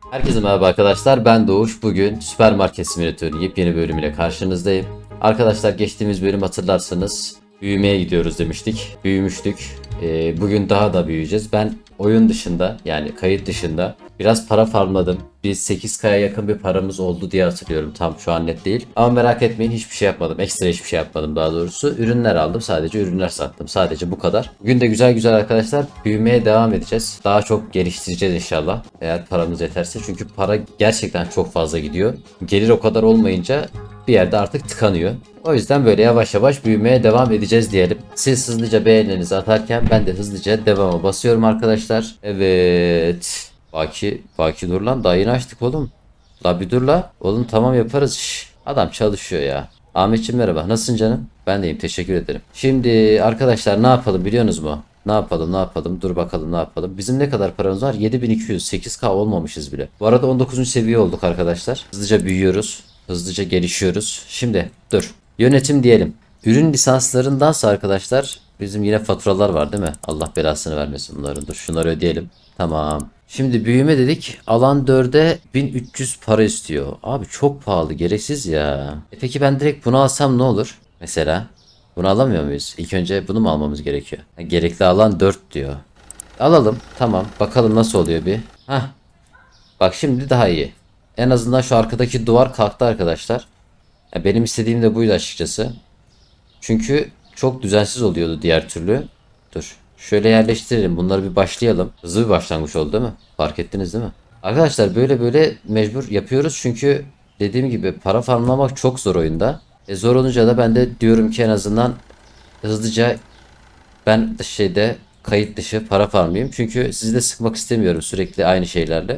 Herkese merhaba arkadaşlar, ben Doğuş. Bugün Süpermarket Simülatörü'nün yepyeni bölümüyle karşınızdayım. Arkadaşlar geçtiğimiz bölüm hatırlarsanız büyümeye gidiyoruz demiştik. Büyümüştük. Bugün daha da büyüyeceğiz. Ben oyun dışında, yani kayıt dışında biraz para farmladım. Biz 8K'ya yakın bir paramız oldu diye hatırlıyorum. Tam şu an net değil. Ama merak etmeyin, hiçbir şey yapmadım. Ekstra hiçbir şey yapmadım daha doğrusu. Ürünler aldım. Sadece ürünler sattım. Sadece bu kadar. Bugün de güzel güzel arkadaşlar büyümeye devam edeceğiz. Daha çok geliştireceğiz inşallah. Eğer paramız yeterse. Çünkü para gerçekten çok fazla gidiyor. Gelir o kadar olmayınca bir yerde artık tıkanıyor. O yüzden böyle yavaş yavaş büyümeye devam edeceğiz diyelim. Siz hızlıca beğeninizi atarken ben de hızlıca devama basıyorum arkadaşlar. Evet. Baki dur lan, daha yeni açtık oğlum. La bir dur la. Oğlum tamam yaparız. Adam çalışıyor ya. Ahmetciğim merhaba. Nasılsın canım? Ben deyim, teşekkür ederim. Şimdi arkadaşlar ne yapalım biliyorsunuz mu? Ne yapalım? Dur bakalım ne yapalım. Bizim ne kadar paramız var? 7200. 8K olmamışız bile. Bu arada 19. seviye olduk arkadaşlar. Hızlıca büyüyoruz. Hızlıca gelişiyoruz. Şimdi dur. Yönetim diyelim. Ürün lisanslarındansa arkadaşlar bizim yine faturalar var değil mi? Allah belasını vermesin bunların. Dur şunları ödeyelim. Tamam. Şimdi büyüme dedik. Alan 4'e 1300 para istiyor. Abi çok pahalı, gereksiz ya. Peki ben direkt bunu alsam ne olur? Mesela bunu alamıyor muyuz? İlk önce bunu mu almamız gerekiyor? Gerekli alan 4 diyor. Alalım. Tamam. Bakalım nasıl oluyor bir. Hah. Bak şimdi daha iyi. En azından şu arkadaki duvar kalktı arkadaşlar. Ya benim istediğim de buydu açıkçası. Çünkü çok düzensiz oluyordu diğer türlü. Dur. Şöyle yerleştirelim. Bunları bir başlayalım. Hızlı bir başlangıç oldu değil mi? Fark ettiniz değil mi? Arkadaşlar böyle böyle mecbur yapıyoruz. Çünkü dediğim gibi para farmlamak çok zor oyunda. Zor olunca da ben de diyorum ki en azından hızlıca ben şeyde kayıt dışı para farmlayayım. Çünkü sizi de sıkmak istemiyorum sürekli aynı şeylerle.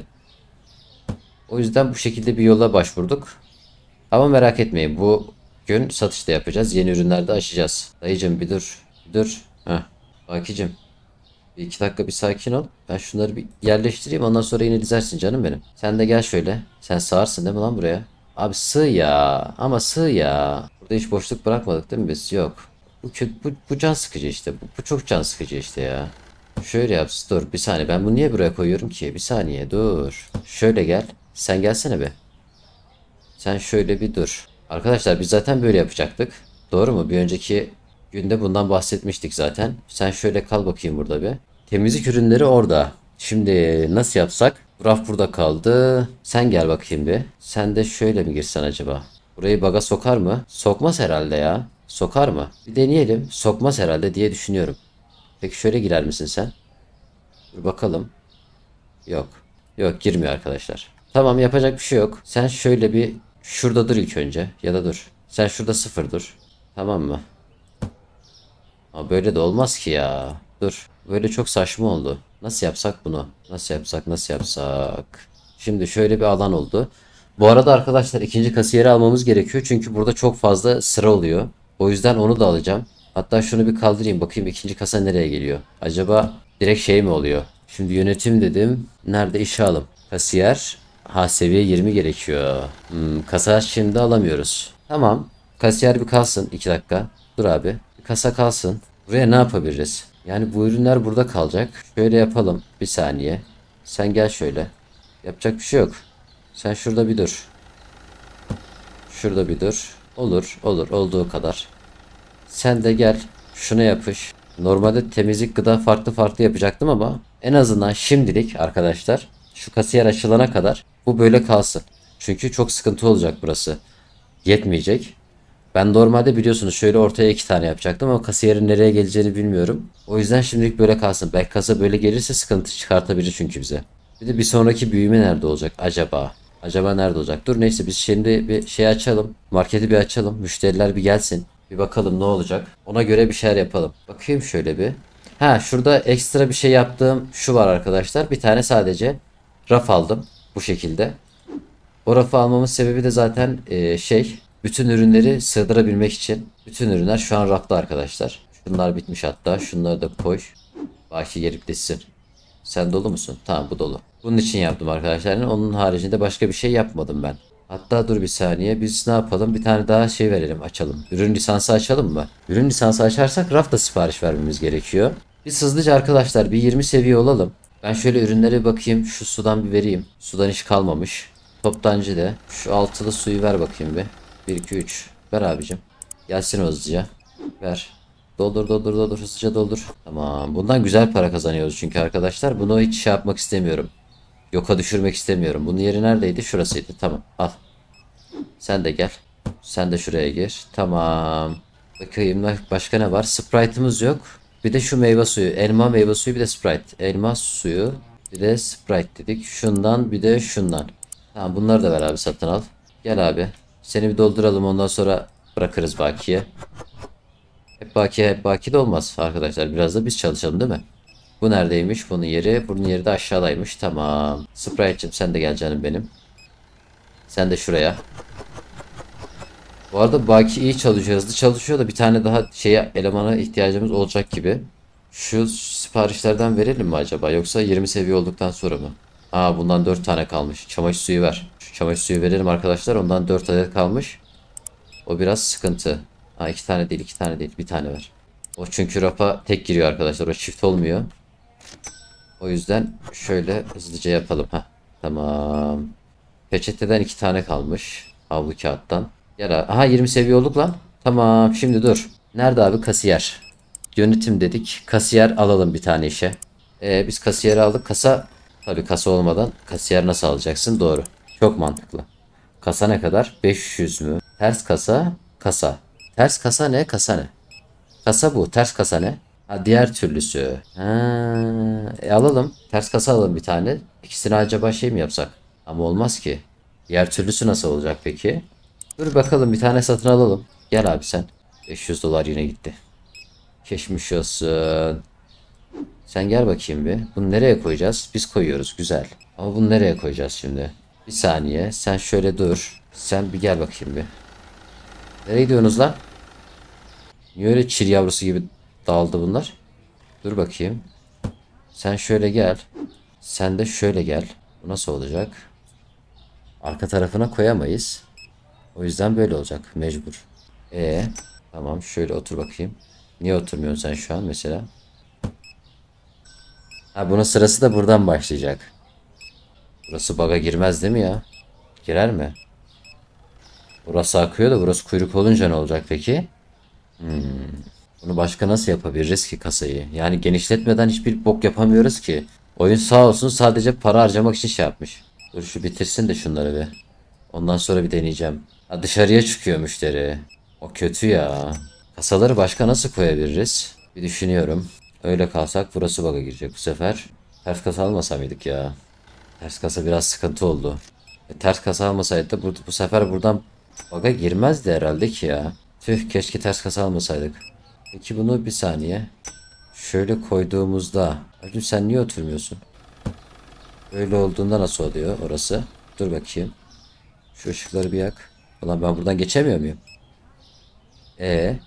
O yüzden bu şekilde bir yola başvurduk. Ama merak etmeyin, bu gün satışta yapacağız. Yeni ürünler de açacağız. Dayıcım bir dur. Bir dur. Heh. Bakicim. Bir iki dakika bir sakin ol. Ben şunları bir yerleştireyim. Ondan sonra yine dizersin canım benim. Sen de gel şöyle. Sen sığarsın değil mi lan buraya? Abi sığ ya. Ama sığ ya. Burada hiç boşluk bırakmadık değil mi biz? Yok. Bu can sıkıcı işte. Bu çok can sıkıcı işte ya. Şöyle yapsın. Dur bir saniye. Ben bunu niye buraya koyuyorum ki? Bir saniye dur. Şöyle gel. Sen gelsene be. Sen şöyle bir dur. Arkadaşlar biz zaten böyle yapacaktık. Doğru mu? Bir önceki günde bundan bahsetmiştik zaten. Sen şöyle kal bakayım burada bir. Temizlik ürünleri orada. Şimdi nasıl yapsak? Raf burada kaldı. Sen gel bakayım bir. Sen de şöyle mi girsen acaba? Burayı baga sokar mı? Sokmaz herhalde ya. Sokar mı? Bir deneyelim. Sokmaz herhalde diye düşünüyorum. Peki şöyle girer misin sen? Dur bakalım. Yok. Yok girmiyor arkadaşlar. Tamam yapacak bir şey yok. Sen şöyle bir şurada dur ilk önce. Ya da dur. Sen şurada sıfır dur. Tamam mı? Ama böyle de olmaz ki ya. Dur. Böyle çok saçma oldu. Nasıl yapsak bunu? Nasıl yapsak? Şimdi şöyle bir alan oldu. Bu arada arkadaşlar ikinci kasiyeri almamız gerekiyor. Çünkü burada çok fazla sıra oluyor. O yüzden onu da alacağım. Hatta şunu bir kaldırayım. Bakayım ikinci kasa nereye geliyor. Acaba direkt şey mi oluyor? Şimdi yönetim dedim. Nerede işe alım? Kasiyer. Ha seviye 20 gerekiyor. Kasa şimdi alamıyoruz. Tamam. Kasiyer bir kalsın 2 dakika. Dur abi. Bir kasa kalsın. Buraya ne yapabiliriz? Yani bu ürünler burada kalacak. Şöyle yapalım. Bir saniye. Sen gel şöyle. Yapacak bir şey yok. Sen şurada bir dur. Şurada bir dur. Olur olduğu kadar. Sen de gel. Şuna yapış. Normalde temizlik gıda farklı farklı yapacaktım ama en azından şimdilik arkadaşlar şu kasiyer açılana kadar bu böyle kalsın. Çünkü çok sıkıntı olacak burası. Yetmeyecek. Ben normalde biliyorsunuz şöyle ortaya 2 tane yapacaktım ama kasiyerin nereye geleceğini bilmiyorum. O yüzden şimdilik böyle kalsın. Belki kasa böyle gelirse sıkıntı çıkartabilir çünkü bize. Bir de bir sonraki büyüme nerede olacak acaba? Acaba nerede olacak? Dur neyse biz şimdi bir şey açalım. Marketi bir açalım. Müşteriler bir gelsin. Bir bakalım ne olacak. Ona göre bir şeyler yapalım. Bakayım şöyle bir. Ha şurada ekstra bir şey yaptığım şu var arkadaşlar. Bir tane sadece raf aldım. Bu şekilde. O rafı almamın sebebi de zaten bütün ürünleri sığdırabilmek için. Bütün ürünler şu an rafta arkadaşlar. Şunlar bitmiş hatta. Şunları da koy. Baki gelip desin. Sen dolu musun? Tamam bu dolu. Bunun için yaptım arkadaşlar. Onun haricinde başka bir şey yapmadım ben. Hatta dur bir saniye. Biz ne yapalım? Bir tane daha şey verelim. Açalım. Ürün lisansı açalım mı? Ürün lisansı açarsak rafta sipariş vermemiz gerekiyor. Biz hızlıca arkadaşlar bir 20 seviye olalım. Ben şöyle ürünlere bakayım. Şu sudan bir vereyim. Sudan hiç kalmamış. Toptancı de. Şu altılı suyu ver bakayım bir. Bir 2 3. Ver abicim. Gelsin hızlıca. Ver. Doldur doldur doldur hızlıca doldur. Tamam. Bundan güzel para kazanıyoruz çünkü arkadaşlar. Bunu hiç şey yapmak istemiyorum. Yoka düşürmek istemiyorum. Bunun yeri neredeydi? Şurasıydı. Tamam. Al. Sen de gel. Sen de şuraya gir. Tamam. Bakayım başka ne var? Sprite'ımız yok. Bir de şu meyve suyu. Elma meyve suyu bir de Sprite. Elma suyu bir de Sprite dedik. Şundan bir de şundan. Tamam bunları da ver abi satın al. Gel abi. Seni bir dolduralım ondan sonra bırakırız bakiye. Hep bakiye hep baki de olmaz arkadaşlar. Biraz da biz çalışalım değil mi? Bu neredeymiş? Bunun yeri. Bunun yeri de aşağıdaymış. Tamam. Sprite'cim sen de gel canım benim. Sen de şuraya. Bu arada Baki iyi çalışıyor, hızlı çalışıyor da bir tane daha şeye elemana ihtiyacımız olacak gibi. Şu siparişlerden verelim mi acaba yoksa 20 seviye olduktan sonra mı? Aa bundan 4 tane kalmış. Çamaşır suyu ver. Şu çamaşır suyu verelim arkadaşlar. Ondan 4 adet kalmış. O biraz sıkıntı. Aa 2 tane değil, 2 tane değil. Bir tane ver. O çünkü rapa tek giriyor arkadaşlar. O çift olmuyor. O yüzden şöyle hızlıca yapalım. Heh, tamam. Peçeteden 2 tane kalmış. Havlu kağıttan. Yara. Aha 20 seviye olduk lan. Tamam şimdi dur. Nerede abi kasiyer? Yönetim dedik. Kasiyer alalım bir tane işe. Biz kasiyeri aldık. Kasa tabii kasa olmadan kasiyer nasıl alacaksın? Doğru. Çok mantıklı. Kasa ne kadar? 500 mü? Ters kasa. Kasa. Ters kasa ne? Kasa ne? Kasa bu. Ters kasa ne? Ha diğer türlüsü. Ha, alalım. Ters kasa alalım bir tane. İkisini acaba şey mi yapsak? Ama olmaz ki. Diğer türlüsü nasıl olacak peki? Dur bakalım bir tane satın alalım. Gel abi sen. 500 dolar yine gitti. Geçmiş olsun. Sen gel bakayım bir. Bunu nereye koyacağız? Biz koyuyoruz. Güzel. Ama bunu nereye koyacağız şimdi? Bir saniye. Sen şöyle dur. Sen bir gel bakayım bir. Nereye gidiyorsunuz lan? Niye öyle çil yavrusu gibi dağıldı bunlar? Dur bakayım. Sen şöyle gel. Sen de şöyle gel. Bu nasıl olacak? Arka tarafına koyamayız. O yüzden böyle olacak. Mecbur. Tamam şöyle otur bakayım. Niye oturmuyorsun sen şu an mesela? Ha bunun sırası da buradan başlayacak. Burası baga girmez değil mi ya? Girer mi? Burası akıyor da burası kuyruk olunca ne olacak peki? Bunu başka nasıl yapabiliriz ki kasayı? Yani genişletmeden hiçbir bok yapamıyoruz ki. Oyun sağ olsun sadece para harcamak için şey yapmış. Dur şu bitirsin de şunları bir. Ondan sonra bir deneyeceğim. Ha, dışarıya çıkıyor müşteri. O kötü ya. Kasaları başka nasıl koyabiliriz? Bir düşünüyorum. Öyle kalsak burası bug'a girecek bu sefer. Ters kasa almasa mıydık ya? Ters kasa biraz sıkıntı oldu. Ters kasa almasaydı da bu sefer buradan bug'a girmezdi herhalde ki ya. Tüh keşke ters kasa almasaydık. Peki bunu bir saniye. Şöyle koyduğumuzda. Acun sen niye oturmuyorsun? Böyle olduğunda nasıl oluyor orası? Dur bakayım. Şu ışıkları bir yak. Ulan ben buradan geçemiyor muyum? E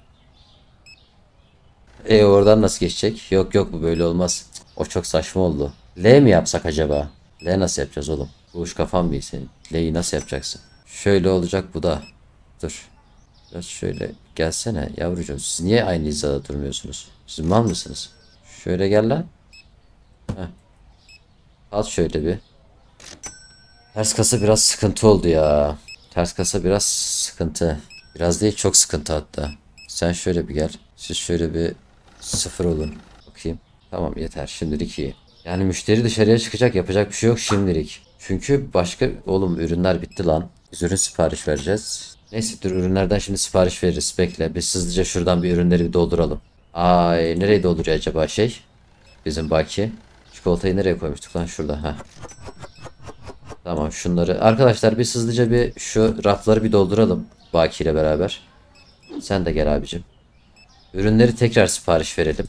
oradan nasıl geçecek? Yok yok bu böyle olmaz. O çok saçma oldu. L mi yapsak acaba? L nasıl yapacağız oğlum? Bu uç kafan mı iyi senin? L'yi nasıl yapacaksın? Şöyle olacak bu da. Dur. Biraz şöyle gelsene yavrucuğum. Siz niye aynı hizada durmuyorsunuz? Siz mal mısınız? Şöyle gel lan. Heh. Al şöyle bir. Ters kasa biraz sıkıntı oldu ya. Ters kasa biraz sıkıntı. Biraz değil çok sıkıntı hatta. Sen şöyle bir gel. Siz şöyle bir sıfır olun. Bakayım. Tamam yeter şimdilik iyi. Yani müşteri dışarıya çıkacak yapacak bir şey yok şimdilik. Çünkü başka oğlum ürünler bitti lan. Biz ürün sipariş vereceğiz. Neyse dur ürünlerden şimdi sipariş veririz. Bekle biz hızlıca şuradan bir ürünleri bir dolduralım. Ay nereye dolduruyor acaba şey? Bizim Baki. Çikolatayı nereye koymuştuk lan şurada. Heh. Tamam şunları. Arkadaşlar biz hızlıca bir şu rafları bir dolduralım. Baki ile beraber. Sen de gel abicim. Ürünleri tekrar sipariş verelim.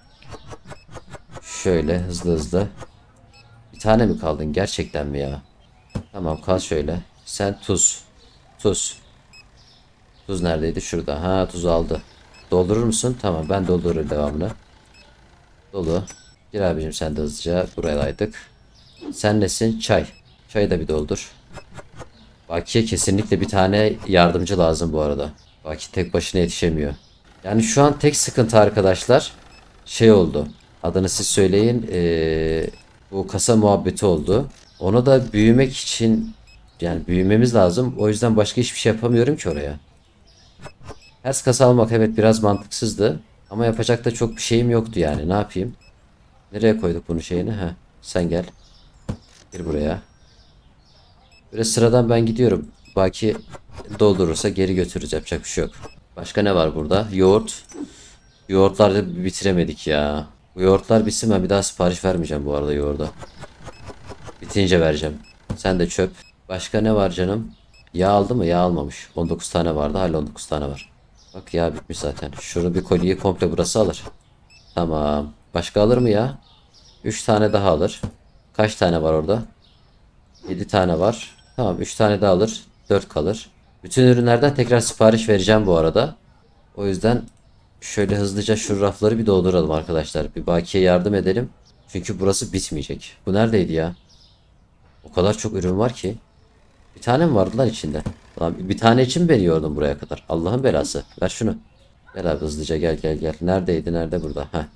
Şöyle hızlı hızlı. Bir tane mi kaldın gerçekten mi ya? Tamam kal şöyle. Sen tuz. Tuz. Tuz neredeydi? Şurada. Ha tuz aldı. Doldurur musun? Tamam ben doldururum devamını. Dolu. Gir abicim sen de hızlıca. Burayaydık. Sen nesin? Çay. Çayı da bir doldur. Baki'ye kesinlikle bir tane yardımcı lazım bu arada. Baki tek başına yetişemiyor. Yani şu an tek sıkıntı arkadaşlar şey oldu. Adını siz söyleyin. Bu kasa muhabbeti oldu. Onu da büyümek için yani büyümemiz lazım. O yüzden başka hiçbir şey yapamıyorum ki oraya. Ters kasa almak evet biraz mantıksızdı. Ama yapacak da çok bir şeyim yoktu yani. Ne yapayım? Nereye koyduk bunu şeyini? Heh, sen gel. Gir buraya. Böyle sıradan ben gidiyorum. Baki doldurursa geri götürürüz. Yapacak bir şey yok. Başka ne var burada? Yoğurt. Yoğurtları bitiremedik ya. Bu yoğurtlar bitsin, ben bir daha sipariş vermeyeceğim bu arada yoğurda. Bitince vereceğim. Sen de çöp. Başka ne var canım? Yağ aldı mı? Yağ almamış. 19 tane vardı. Hala 19 tane var. Bak yağ bitmiş zaten. Şunu bir kolyeyi komple burası alır. Tamam. Başka alır mı ya? 3 tane daha alır. Kaç tane var orada? 7 tane var. Tamam 3 tane daha alır. 4 kalır. Bütün ürünlerden tekrar sipariş vereceğim bu arada. O yüzden şöyle hızlıca şu rafları bir dolduralım arkadaşlar. Bir Baki'ye yardım edelim. Çünkü burası bitmeyecek. Bu neredeydi ya? O kadar çok ürün var ki. Bir tane mi vardı lan içinde? Lan bir tane için mi beni yordun buraya kadar? Allah'ın belası. Ver şunu. Gel abi hızlıca gel gel gel. Neredeydi? Nerede? Burada. Heh.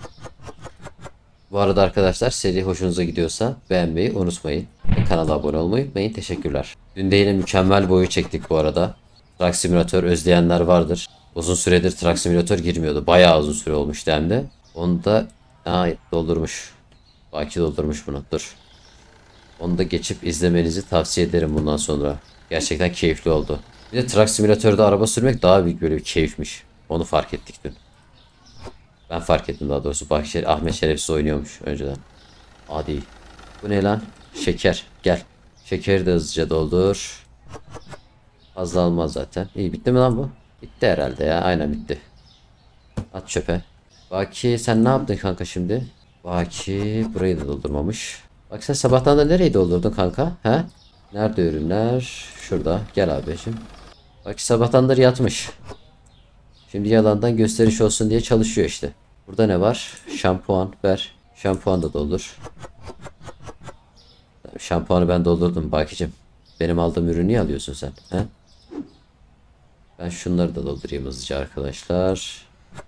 Bu arada arkadaşlar seri hoşunuza gidiyorsa beğenmeyi unutmayın. Ve kanala abone olmayı unutmayın. Teşekkürler. Dün de yine mükemmel boyu çektik bu arada. Truck Simulator özleyenler vardır. Uzun süredir Truck Simulator girmiyordu. Bayağı uzun süre olmuştu hem de. Onu da doldurmuş. Baki doldurmuş bunu. Dur. Onu da geçip izlemenizi tavsiye ederim bundan sonra. Gerçekten keyifli oldu. Bir de Truck Simulator'da araba sürmek daha büyük böyle bir keyifmiş. Onu fark ettik dün. Ben fark ettim daha doğrusu. Bak Ahmet Şerefsiz oynuyormuş önceden. Adi. Bu ne lan? Şeker. Gel. Şekeri de hızlıca doldur. Fazla almaz zaten. İyi bitti mi lan bu? Bitti herhalde ya. Aynen bitti. At çöpe. Baki sen ne yaptın kanka şimdi? Baki burayı da doldurmamış. Bak sen sabahtan da nereyi doldurdun kanka? He? Nerede ürünler? Şurada. Gel abiciğim. Bak sabahtandır yatmış. Şimdi yalandan gösteriş olsun diye çalışıyor işte. Burada ne var? Şampuan ver. Şampuan da doldur. Şampuanı ben doldurdum Bakicim. Benim aldığım ürünü niye alıyorsun sen? He? Ben şunları da doldurayım hızlıca arkadaşlar.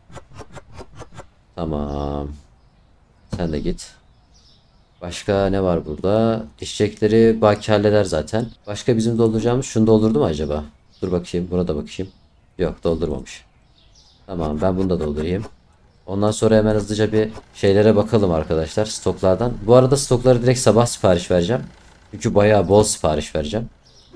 Tamam. Sen de git. Başka ne var burada? İçecekleri Baki halleder zaten. Başka bizim dolduracağımız şunu doldurdu mu acaba? Dur bakayım. Buna da bakayım. Yok doldurmamış. Tamam ben bunu da doldurayım. Ondan sonra hemen hızlıca bir şeylere bakalım arkadaşlar stoklardan. Bu arada stokları direkt sabah sipariş vereceğim. Çünkü bayağı bol sipariş vereceğim.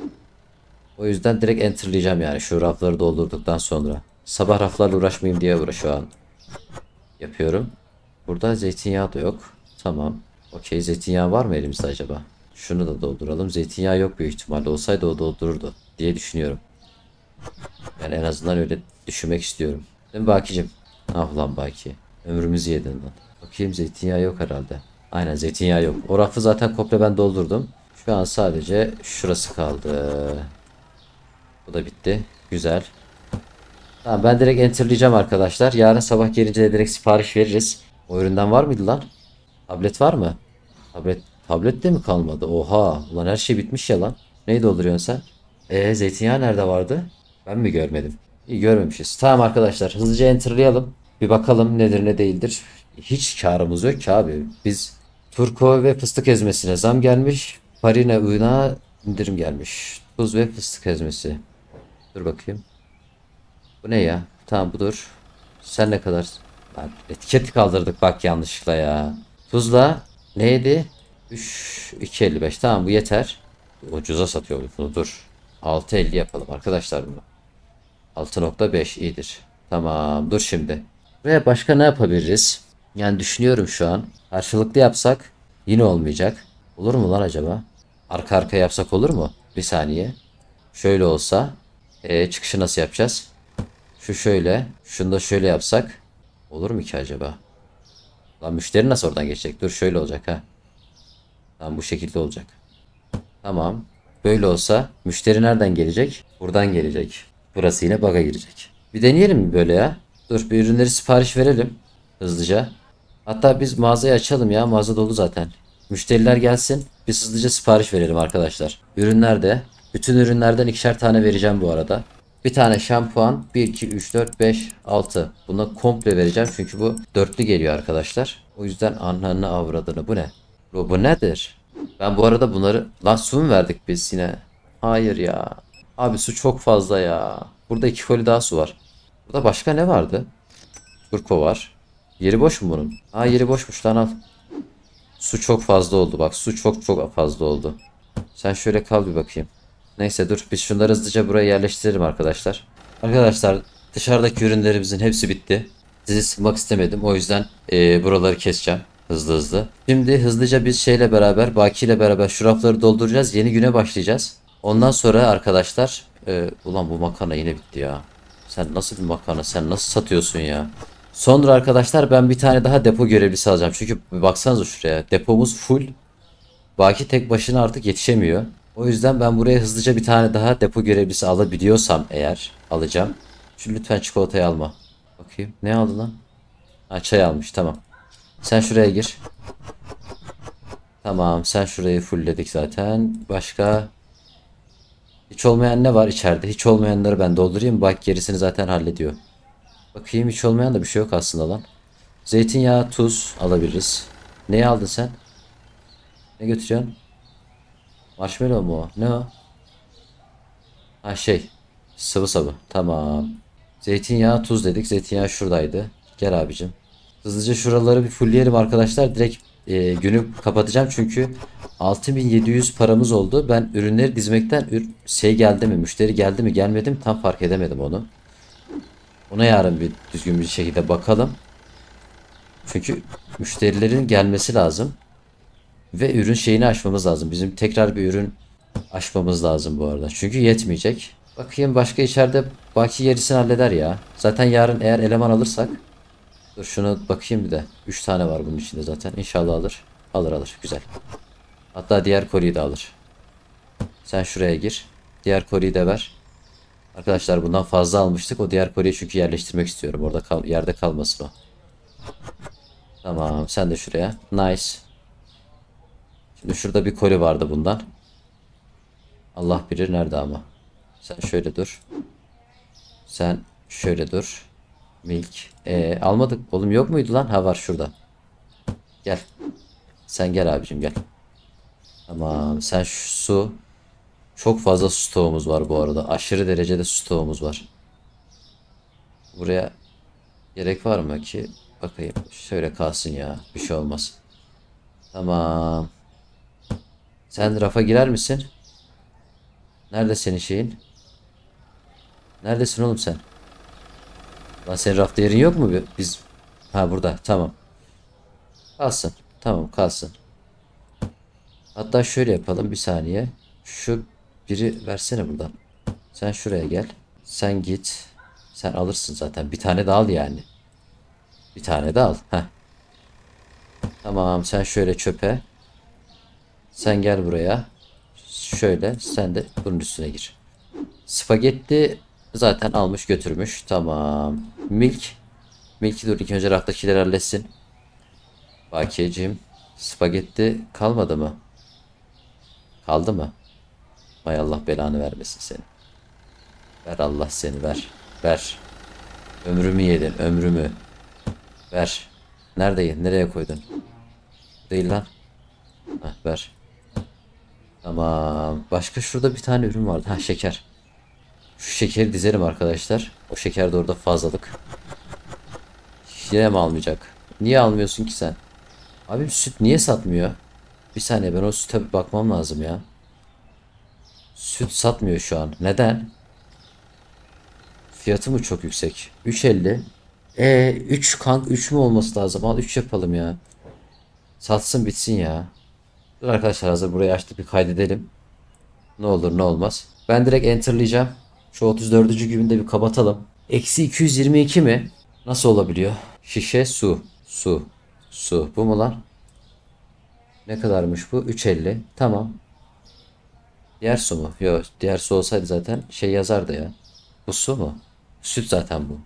O yüzden direkt enterlayacağım yani şu rafları doldurduktan sonra. Sabah raflarla uğraşmayayım diye şu an yapıyorum. Burada zeytinyağı da yok. Tamam. Okey zeytinyağı var mı elimizde acaba? Şunu da dolduralım. Zeytinyağı yok büyük ihtimalle. Olsaydı o doldururdu diye düşünüyorum. Yani en azından öyle düşünmek istiyorum. Değil mi Bakicim? Ah lan Baki. Ömrümüzü yedin lan. Bakayım zeytinyağı yok herhalde. Aynen zeytinyağı yok. O rafı zaten komple ben doldurdum. Şu an sadece şurası kaldı. Bu da bitti. Güzel. Tamam ben direkt enterlayacağım arkadaşlar. Yarın sabah gelince de direkt sipariş veririz. O üründen var mıydı lan? Tablet var mı? Tablet de mi kalmadı? Oha. Ulan her şey bitmiş ya lan. Neyi dolduruyorsun sen? Zeytinyağı nerede vardı? Ben mi görmedim? İyi görmemişiz. Tamam arkadaşlar hızlıca enterlayalım. Bir bakalım nedir ne değildir. Hiç karımız yok ki abi. Biz turko ve fıstık ezmesine zam gelmiş. Farina una indirim gelmiş. Tuz ve fıstık ezmesi. Dur bakayım. Bu ne ya? Tamam budur. Sen ne kadar? Lan, etiketi kaldırdık bak yanlışlıkla ya. Tuzla neydi? 2.55 tamam bu yeter. Ucuza satıyor bunu dur. 6.50 yapalım arkadaşlar bunu. 6.5 iyidir. Tamam dur şimdi. Buraya başka ne yapabiliriz? Yani düşünüyorum şu an. Karşılıklı yapsak yine olmayacak. Olur mu lan acaba? Arka arka yapsak olur mu? Bir saniye. Şöyle olsa. Çıkışı nasıl yapacağız? Şu şöyle. Şunu da şöyle yapsak. Olur mu ki acaba? Lan müşteri nasıl oradan geçecek? Dur şöyle olacak ha. Tamam bu şekilde olacak. Tamam. Böyle olsa müşteri nereden gelecek? Buradan gelecek. Burası yine bug'a girecek. Bir deneyelim mi böyle ya? Dur bir ürünleri sipariş verelim. Hızlıca. Hatta biz mağazayı açalım ya. Mağaza dolu zaten. Müşteriler gelsin. Biz hızlıca sipariş verelim arkadaşlar. Ürünler de. Bütün ürünlerden ikişer tane vereceğim bu arada. Bir tane şampuan. 1, 2, 3, 4, 5, 6. Buna komple vereceğim. Çünkü bu dörtlü geliyor arkadaşlar. O yüzden ananı avradını. Bu ne? Bu nedir? Ben bu arada bunları... Lan su mu verdik biz yine? Hayır ya. Abi su çok fazla ya. Burada 2 koli daha su var. Burada başka ne vardı? Turko var. Yeri boş mu bunun? Aa, yeri boşmuş lan, al. Su çok fazla oldu bak. Su çok çok fazla oldu. Sen şöyle kal bir bakayım. Neyse dur, biz şunları hızlıca buraya yerleştirelim arkadaşlar. Arkadaşlar, dışarıdaki ürünlerimizin hepsi bitti. Sizi sıkmak istemedim. O yüzden buraları keseceğim. Hızlı hızlı. Şimdi hızlıca biz şeyle beraber, Baki ile beraber şu rafları dolduracağız. Yeni güne başlayacağız. Ondan sonra arkadaşlar... ulan bu makarna yine bitti ya. Sen nasıl bir makarna? Sen nasıl satıyorsun ya? Sonra arkadaşlar ben bir tane daha depo görevlisi alacağım. Çünkü baksanıza şuraya. Depomuz full. Baki tek başına artık yetişemiyor. O yüzden ben buraya hızlıca bir tane daha depo görevlisi alabiliyorsam eğer alacağım. Şu lütfen çikolatayı alma. Bakayım. Ne aldı lan? Ha, çay almış, tamam. Sen şuraya gir. Tamam, sen şurayı fullledik zaten. Başka hiç olmayan ne var içeride? Hiç olmayanları ben doldurayım. Bak, gerisini zaten hallediyor. Bakayım, hiç olmayan da bir şey yok aslında lan. Zeytinyağı, tuz alabiliriz. Neyi aldın sen? Ne götürüyorsun? Marshmallow mu o? Ne o? Ha, şey. Sıvı sabı. Tamam. Zeytinyağı, tuz dedik. Zeytinyağı şuradaydı. Gel abicim. Hızlıca şuraları bir fullleyelim arkadaşlar. Direkt günü kapatacağım çünkü 6700 paramız oldu. Ben ürünleri dizmekten şey geldi mi, müşteri geldi mi gelmedi mi tam fark edemedim onu. Ona yarın bir düzgün bir şekilde bakalım. Çünkü müşterilerin gelmesi lazım. Ve ürün şeyini açmamız lazım. Bizim tekrar bir ürün açmamız lazım bu arada. Çünkü yetmeyecek. Bakayım, başka içeride Baki gerisini halleder ya. Zaten yarın eğer eleman alırsak. Dur şunu bakayım bir de. 3 tane var bunun içinde zaten. İnşallah alır. Alır alır. Güzel. Hatta diğer koliyi de alır. Sen şuraya gir. Diğer koliyi de ver. Arkadaşlar, bundan fazla almıştık. O diğer koliyi çünkü yerleştirmek istiyorum. Orada yerde kalmasın o. Tamam, sen de şuraya. Nice. Şimdi şurada bir koli vardı bundan. Allah bilir nerede ama. Sen şöyle dur. Sen şöyle dur. Milk. Almadık. Oğlum yok muydu lan? Ha, var şurada. Gel. Sen gel abicim, gel. Tamam. Sen su. Çok fazla su stoğumuz var bu arada. Aşırı derecede su stoğumuz var. Buraya gerek var mı ki? Bakayım. Şöyle kalsın ya. Bir şey olmaz. Tamam. Sen rafa girer misin? Nerede senin şeyin? Neredesin oğlum sen? Lan senin rafta yerin yok mu? Biz... Ha, burada. Tamam. Kalsın. Tamam, kalsın. Hatta şöyle yapalım, bir saniye. Şu biri versene buradan. Sen şuraya gel. Sen git. Sen alırsın zaten. Bir tane de al yani. Bir tane de al. Heh. Tamam, sen şöyle çöpe. Sen gel buraya. Şöyle sen de bunun üstüne gir. Spagetti zaten almış götürmüş. Tamam. Milk. Milk'i dur, ilk önce raftakileri halletsin. Bakiyeciğim. Spagetti kalmadı mı? Kaldı mı? Hay Allah belanı vermesin seni. Ver, Allah seni ver. Ver. Ömrümü yedin, ömrümü. Ver. Nerede? Nereye koydun? Değil lan. Heh, ver. Tamam. Başka şurada bir tane ürün vardı. Ha, şeker. Şu şekeri dizelim arkadaşlar. O şeker de orada fazlalık. Yine mi almayacak? Niye almıyorsun ki sen? Abim süt niye satmıyor? Bir saniye, ben o süte bir bakmam lazım ya. Süt satmıyor şu an. Neden? Fiyatı mı çok yüksek? 3.50. 3 kank, 3 mü olması lazım? Al 3 yapalım ya. Satsın bitsin ya. Dur arkadaşlar, hazır burayı açtık, bir kaydedelim. Ne olur ne olmaz. Ben direkt enterlayacağım. Şu 34. günde bir kapatalım. Eksi 222 mi? Nasıl olabiliyor? Şişe su. Su. Su. Bu mu lan? Ne kadarmış bu? 3.50. Tamam. Diğer su mu? Yok. Diğer su olsaydı zaten şey yazardı ya. Bu su mu? Süt zaten bu.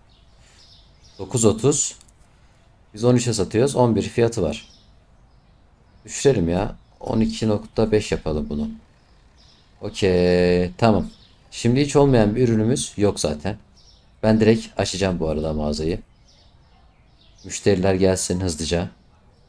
9.30. Biz 13'e satıyoruz. 11 fiyatı var. Düşürelim ya. 12.5 yapalım bunu. Okey. Tamam. Şimdi hiç olmayan bir ürünümüz yok zaten. Ben direkt açacağım bu arada mağazayı. Müşteriler gelsin hızlıca.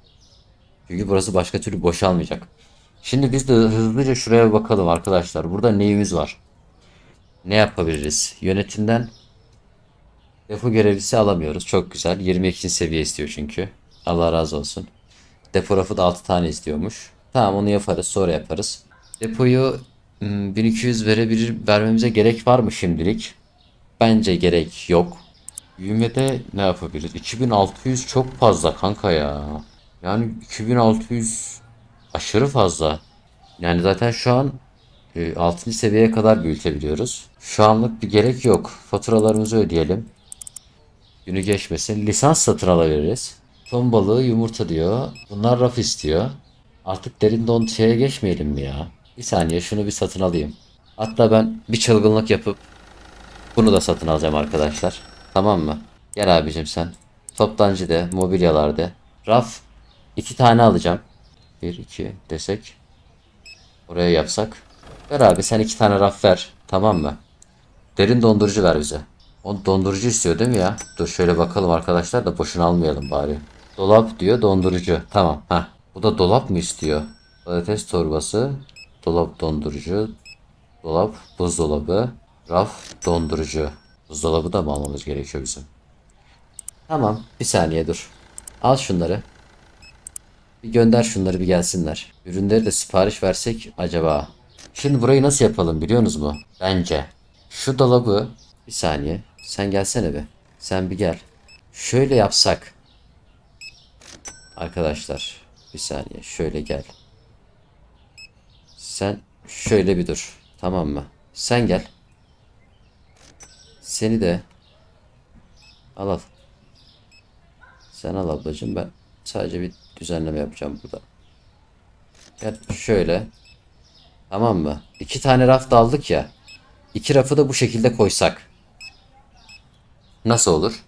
Çünkü burası başka türlü boşalmayacak. Şimdi biz de hızlıca şuraya bakalım arkadaşlar. Burada neyimiz var? Ne yapabiliriz? Yönetimden depo görevlisi alamıyoruz. Çok güzel. 22. seviye istiyor çünkü. Allah razı olsun. Depo rafı da 6 tane istiyormuş. Tamam, onu yaparız, sonra yaparız. Depoyu 1200 vermemize gerek var mı şimdilik? Bence gerek yok. Büyümede ne yapabiliriz? 2600 çok fazla kanka ya. Yani 2600 aşırı fazla. Yani zaten şu an 6. seviyeye kadar büyütebiliyoruz. Şu anlık bir gerek yok. Faturalarımızı ödeyelim. Günü geçmesin. Lisans satın alabiliriz. Ton balığı yumurta diyor. Bunlar raf istiyor. Artık derin don şeye geçmeyelim mi ya? Bir saniye, şunu bir satın alayım. Hatta ben bir çılgınlık yapıp bunu da satın alacağım arkadaşlar. Tamam mı? Gel abicim sen. Toptancı de, mobilyalar de. Raf 2 tane alacağım. Bir 2 desek. Oraya yapsak. Ver abi, sen 2 tane raf ver. Tamam mı? Derin dondurucu ver bize. O dondurucu istiyor değil mi ya? Dur şöyle bakalım arkadaşlar da boşuna almayalım bari. Dolap diyor, dondurucu. Tamam. Ha. Bu da dolap mı istiyor? Patates torbası, dolap dondurucu, dolap buzdolabı, raf dondurucu. Buzdolabı da mı almamız gerekiyor bizim? Tamam. Bir saniye dur. Al şunları. Bir gönder şunları, bir gelsinler. Ürünleri de sipariş versek acaba? Şimdi burayı nasıl yapalım biliyorsunuz mu? Bence. Şu dolabı bir saniye. Sen gelsene be. Sen bir gel. Şöyle yapsak. Arkadaşlar bir saniye, şöyle gel. Sen şöyle bir dur. Tamam mı? Sen gel. Seni de al al. Sen al ablacığım, ben sadece bir düzenleme yapacağım burada. Gel şöyle. Tamam mı? 2 tane raf da aldık ya. 2 rafı da bu şekilde koysak. Nasıl olur?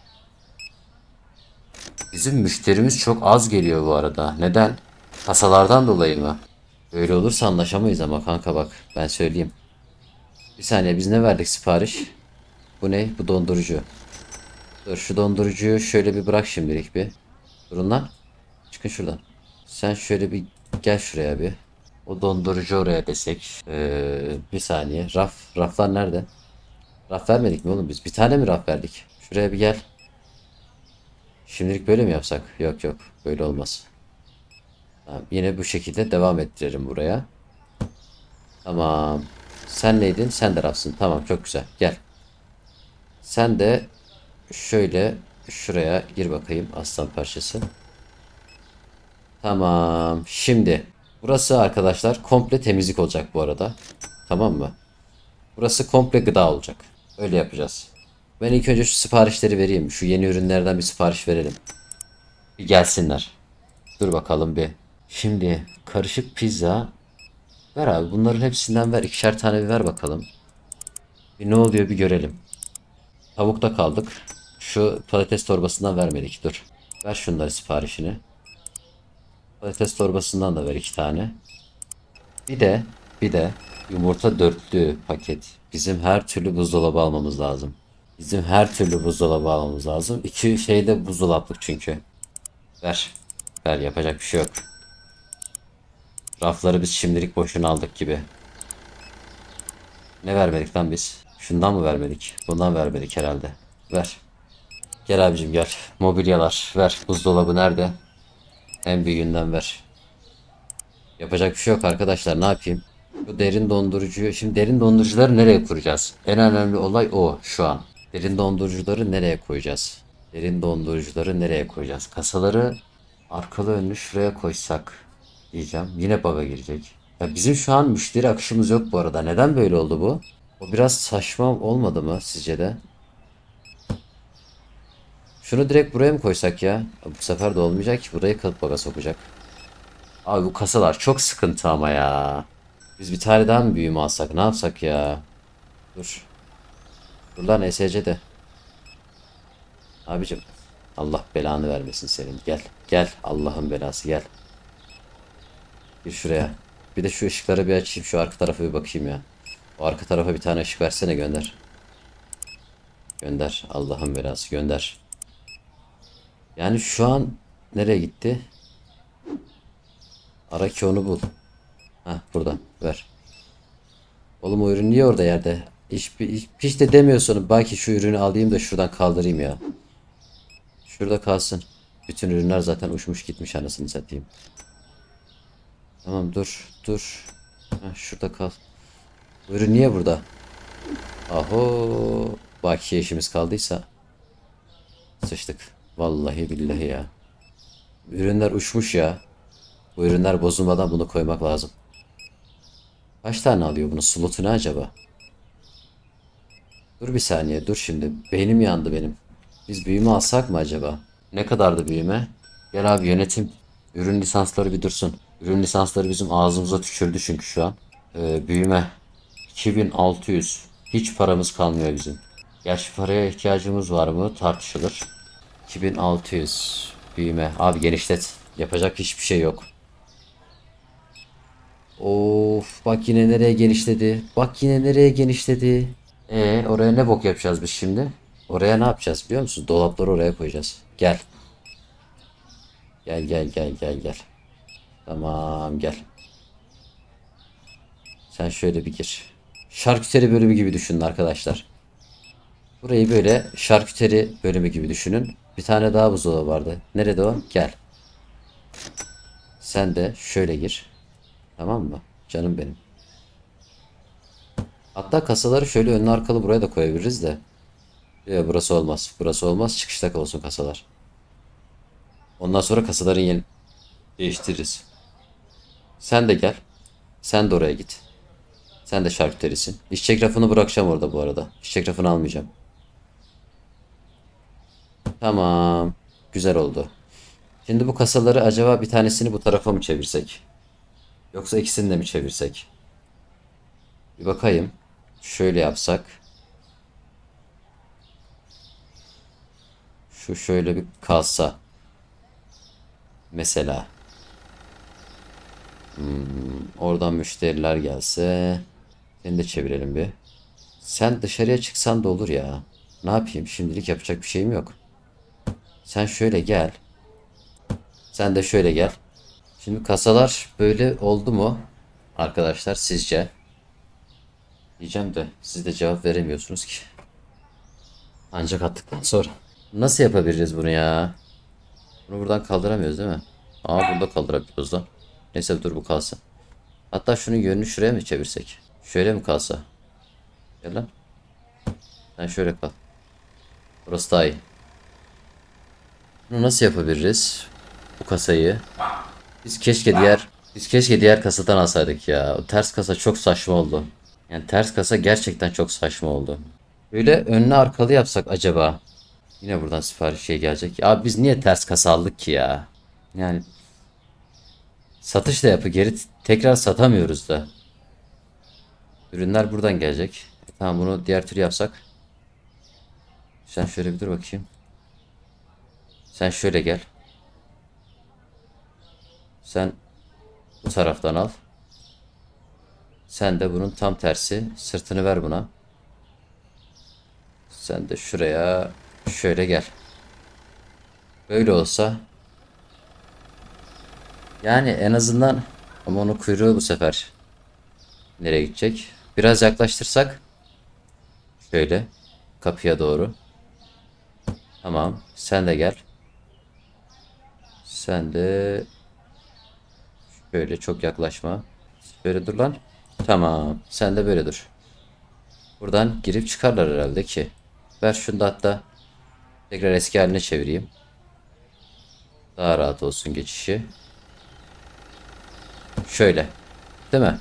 Bizim müşterimiz çok az geliyor bu arada. Neden? Kasalardan dolayı mı? Böyle olursa anlaşamayız ama kanka, bak ben söyleyeyim. Bir saniye, biz ne verdik sipariş? Bu ne? Bu dondurucu. Dur şu dondurucuyu şöyle bir bırak şimdilik bir. Durun lan. Çıkın şuradan. Sen şöyle bir gel şuraya bir. O dondurucu oraya desek. Bir saniye. Raflar nerede? Raf vermedik mi oğlum biz? Bir tane mi raf verdik? Şuraya bir gel. Şimdilik böyle mi yapsak? Yok yok. Böyle olmaz. Tamam, yine bu şekilde devam ettirelim buraya. Tamam. Sen neydin? Sen de rafsın. Tamam, çok güzel. Gel. Sen de şöyle şuraya gir bakayım, aslan parçası. Tamam. Şimdi burası arkadaşlar komple temizlik olacak bu arada. Tamam mı? Burası komple gıda olacak. Öyle yapacağız. Ben ilk önce şu siparişleri vereyim. Şu yeni ürünlerden bir sipariş verelim. Bir gelsinler. Dur bakalım bir. Şimdi karışık pizza. Ver abi, bunların hepsinden ver. 2'şer tane bir ver bakalım. Bir ne oluyor bir görelim. Tavukta kaldık. Şu patates torbasından vermedik. Dur. Ver şunları siparişini. Patates torbasından da ver 2 tane. Bir de yumurta dörtlü paket. Bizim her türlü buzdolabı almamız lazım. Bizim her türlü buzdolabı almamız lazım. 2 şeyde buzdolaplık çünkü. Ver. Ver, yapacak bir şey yok. Rafları biz şimdilik boşuna aldık gibi. Ne vermedik lan biz? Şundan mı vermedik? Bundan vermedik herhalde. Ver. Gel abicim gel. Mobilyalar ver. Buzdolabı nerede? En büyüğünden ver. Yapacak bir şey yok arkadaşlar, ne yapayım? Bu derin dondurucuyu, şimdi derin dondurucuları nereye kuracağız? En önemli olay o şu an. Derin dondurucuları nereye koyacağız? Derin dondurucuları nereye koyacağız? Kasaları arkalı önlü şuraya koysak diyeceğim. Yine bug'a girecek. Ya bizim şu an müşteri akışımız yok bu arada. Neden böyle oldu bu? O biraz saçma olmadı mı sizce de? Şunu direkt buraya mı koysak ya? Bu sefer de olmayacak ki. Burayı kalıp bug'a sokacak. Abi bu kasalar çok sıkıntı ama ya. Biz bir tane daha mı büyüğümü alsak? Ne yapsak ya? Dur. Dur lan ESC'de. Abicim. Allah belanı vermesin senin. Gel. Gel. Allah'ın belası gel. Gir şuraya. Bir de şu ışıkları bir açayım. Şu arka tarafa bir bakayım ya. O arka tarafa bir tane ışık versene, gönder. Gönder. Allah'ın belası gönder. Yani şu an nereye gitti? Ara ki onu bul. Hah, burada. Ver. Oğlum o ürün niye orada yerde? Hiç de demiyorsun. Belki şu ürünü alayım da şuradan kaldırayım ya. Şurada kalsın. Bütün ürünler zaten uçmuş gitmiş, anasını satayım. Tamam, dur dur. Heh, şurada kal. Bu ürün niye burada? Aho. Baki işimiz kaldıysa sıçtık. Vallahi billahi ya. Ürünler uçmuş ya. Bu ürünler bozulmadan bunu koymak lazım. Kaç tane alıyor bunun slotu ne acaba? Dur bir saniye, dur şimdi. Beynim yandı benim. Biz büyüme alsak mı acaba? Ne kadardı büyüme? Gel abi, yönetim. Ürün lisansları bir dursun. Ürün lisansları bizim ağzımıza tükürdü çünkü şu an. Büyüme. 2600. Hiç paramız kalmıyor bizim. Gerçi paraya ihtiyacımız var mı tartışılır. 2600. Büyüme. Abi genişlet. Yapacak hiçbir şey yok. Of, bak yine nereye genişledi. Bak yine nereye genişledi. Oraya ne bok yapacağız biz şimdi? Oraya ne yapacağız biliyor musun? Dolapları oraya koyacağız. Gel. Gel gel gel gel gel. Tamam, gel. Sen şöyle bir gir. Şarküteri bölümü gibi düşünün arkadaşlar. Burayı böyle şarküteri bölümü gibi düşünün. Bir tane daha buzdolabı vardı. Nerede o? Gel. Sen de şöyle gir. Tamam mı? Canım benim. Hatta kasaları şöyle önlü arkalı buraya da koyabiliriz de. Ya burası olmaz. Burası olmaz. Çıkışta kalsın kasalar. Ondan sonra kasaların yerini değiştiririz. Sen de gel. Sen de oraya git. Sen de şarküterisin. İşçek rafını bırakacağım orada bu arada. İşçek rafını almayacağım. Tamam. Güzel oldu. Şimdi bu kasaları acaba bir tanesini bu tarafa mı çevirsek? Yoksa ikisini de mi çevirsek? Bir bakayım. Şöyle yapsak. Şu şöyle bir kalsa. Mesela. Oradan müşteriler gelse. Seni de çevirelim bir. Sen dışarıya çıksan da olur ya. Ne yapayım? Şimdilik yapacak bir şeyim yok. Sen şöyle gel. Sen de şöyle gel. Şimdi kasalar böyle oldu mu? Arkadaşlar sizce? Diyeceğim de siz de cevap veremiyorsunuz ki. Ancak attıktan sonra. Nasıl yapabiliriz bunu ya? Bunu buradan kaldıramıyoruz değil mi? Burada kaldırabiliyoruz lan. Neyse dur, bu kalsın. Hatta şunun yönünü şuraya mı çevirsek? Şöyle mi kalsa? Gel lan. Sen şöyle kal. Burası daha iyi. Bunu nasıl yapabiliriz? Bu kasayı. Biz keşke diğer kasadan alsaydık ya. O ters kasa çok saçma oldu. Yani ters kasa gerçekten çok saçma oldu. Böyle önlü arkalı yapsak acaba? Yine buradan sipariş şey gelecek. Abi biz niye ters kasa aldık ki ya? Yani satış da yapı geri tekrar satamıyoruz da. Ürünler buradan gelecek. Tamam, bunu diğer tür yapsak. Sen şöyle bir dur bakayım. Sen şöyle gel. Sen bu taraftan al. Sen de bunun tam tersi. Sırtını ver buna. Sen de şuraya şöyle gel. Böyle olsa. Yani en azından, ama onun kuyruğu bu sefer nereye gidecek? Biraz yaklaştırsak. Şöyle kapıya doğru. Tamam. Sen de gel. Sen de şöyle, çok yaklaşma. Böyle dur lan. Tamam. Sen de böyle dur. Buradan girip çıkarlar herhalde ki. Ver şunu da, hatta tekrar eski haline çevireyim. Daha rahat olsun geçişi. Şöyle. Değil mi?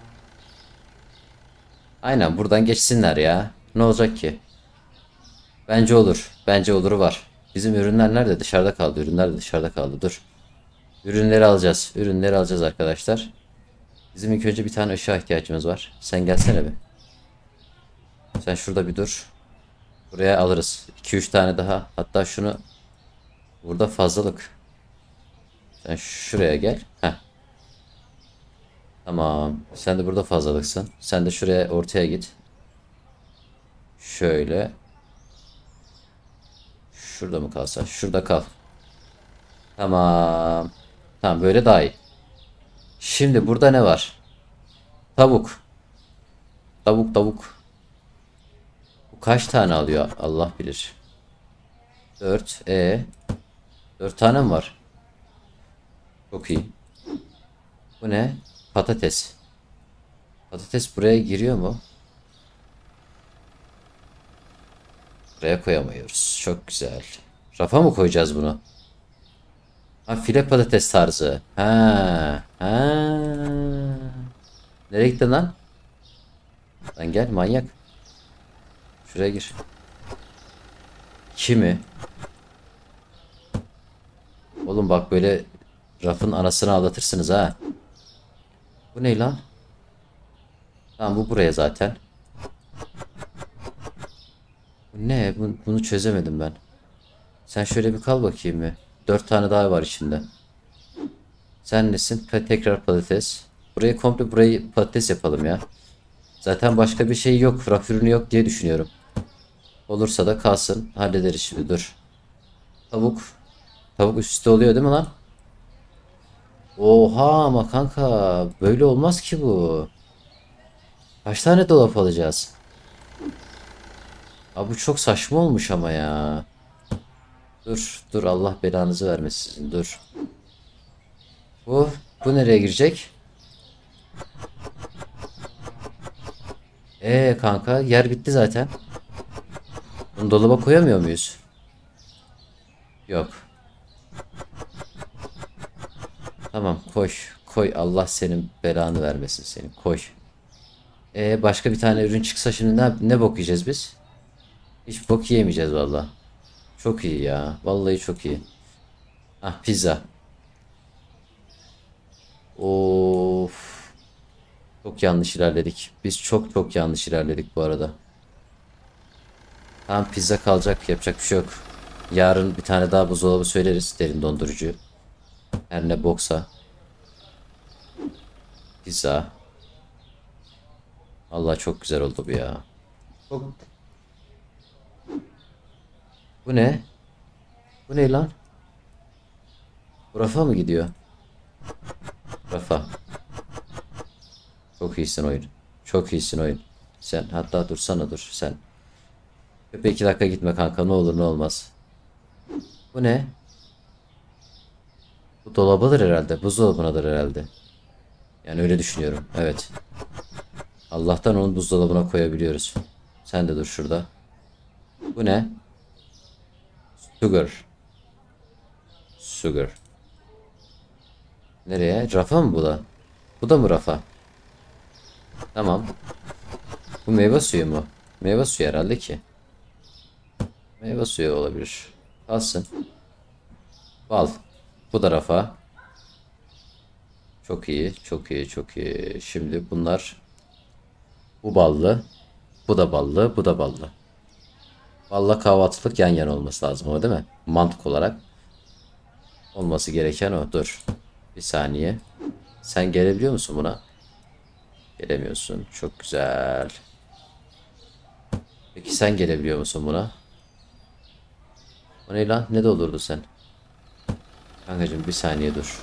Aynen, buradan geçsinler ya. Ne olacak ki? Bence olur. Bence oluru var. Bizim ürünler nerede? Dışarıda kaldı. Ürünler de dışarıda kaldı. Dur. Ürünleri alacağız. Ürünleri alacağız arkadaşlar. Bizim ilk önce bir tane ışığa ihtiyacımız var. Sen gelsene bir. Sen şurada bir dur. Buraya alırız. 2-3 tane daha. Hatta şunu, burada fazlalık. Sen şuraya gel. Heh. Tamam. Sen de burada fazlalıksın. Sen de şuraya ortaya git. Şöyle. Şurada mı kalsa? Şurada kal. Tamam. Tamam, böyle daha iyi. Şimdi burada ne var? Tavuk. Tavuk tavuk. Bu kaç tane alıyor? Allah bilir. 4. 4 tane mi var? Çok iyi. Bu ne? Patates. Patates buraya giriyor mu? Buraya koyamıyoruz. Çok güzel. Rafa mı koyacağız bunu? Ha, file patates tarzı. Ha. Ha. Nereye gittin lan? Lan gel manyak. Şuraya gir. Kimi? Oğlum bak böyle rafın anasını ağlatırsınız ha. Bu ne lan? Tamam bu buraya zaten. Bu ne? Bunu çözemedim ben. Sen şöyle bir kal bakayım mı? 4 tane daha var içinde. Sen nesin? Tekrar patates. Burayı komple burayı patates yapalım ya. Zaten başka bir şey yok. Raf ürünü yok diye düşünüyorum. Olursa da kalsın. Hallederiz şimdi dur. Tavuk. Tavuk üst üste oluyor değil mi lan? Oha ama kanka. Böyle olmaz ki bu. Kaç tane dolap alacağız? Abi bu çok saçma olmuş ama ya. Dur dur Allah belanızı vermesin. Dur. Bu nereye girecek? Kanka yer bitti zaten. Bunu dolaba koyamıyor muyuz? Yok. Tamam koy. Koy Allah senin belanı vermesin seni. Koy. Başka bir tane ürün çıksa şimdi ne bok yiyeceğiz biz? Hiç bok yiyemeyeceğiz valla. Çok iyi ya. Vallahi çok iyi. Ah pizza. Of. Çok yanlış ilerledik. Biz çok yanlış ilerledik bu arada. Tamam pizza kalacak. Yapacak bir şey yok. Yarın bir tane daha buzdolabı söyleriz. Derin dondurucu. Her ne boksa. Pizza. Allah çok güzel oldu bu ya. Çok... Bu ne? Bu ne lan? Bu rafa mı gidiyor? Rafa. Çok iyisin oyun. Çok iyisin oyun. Sen hatta dursana dur sen. Bir 2 dakika gitme kanka ne olur ne olmaz. Bu ne? Bu dolabıdır herhalde. Buzdolabınadır herhalde. Yani öyle düşünüyorum. Evet. Allah'tan onu buzdolabına koyabiliyoruz. Sen de dur şurada. Bu ne? Sugar. Sugar. Nereye? Rafa mı bu da? Bu da mı rafa? Tamam. Bu meyve suyu mu? Meyve suyu herhalde ki. Meyve suyu olabilir. Kalsın. Bal. Bu da rafa. Çok iyi. Çok iyi. Çok iyi. Şimdi bunlar. Bu ballı. Bu da ballı. Bu da ballı. Valla kahvaltılık yan yana olması lazım ama değil mi? Mantık olarak. Olması gereken o. Dur. Bir saniye. Sen gelebiliyor musun buna? Gelemiyorsun. Çok güzel. Peki sen gelebiliyor musun buna? O ne lan? Ne doldurdu sen? Kankacığım bir saniye dur.